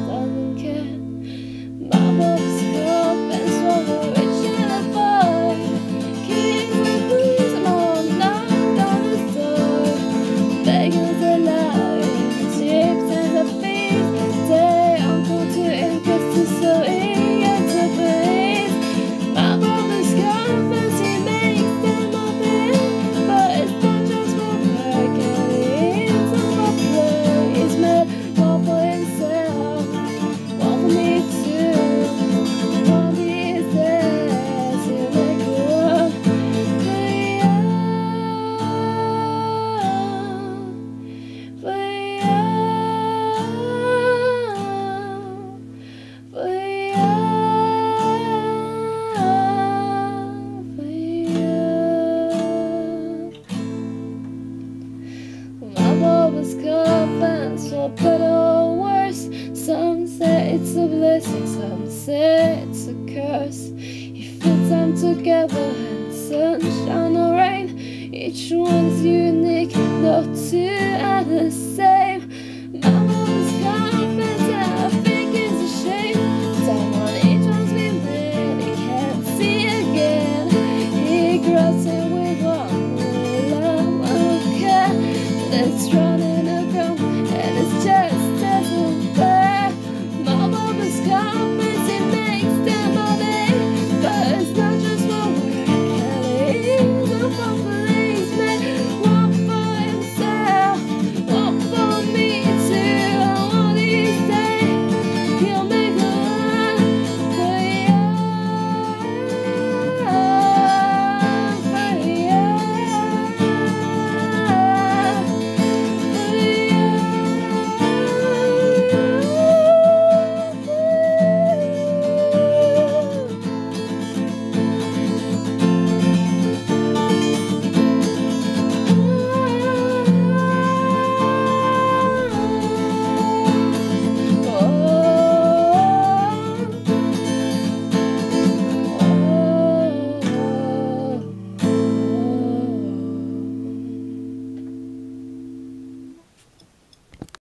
doesn't care. My bob's coffins for the rich and the poor. Kings and queens and all knocked on the door. Beggars and lions, ships and the beasts, their uncle to incest to sewing and to please. My brother's coffins, he makes them up in, but it's not just for work and it's a place made one for himself, one for me too. One of these days he'll make the world free My Bob's coffins, for better or worse. Some say it's a blessing, some say it's a curse. You feel time together and sunshine or rain. Each one's unique, no two are the same.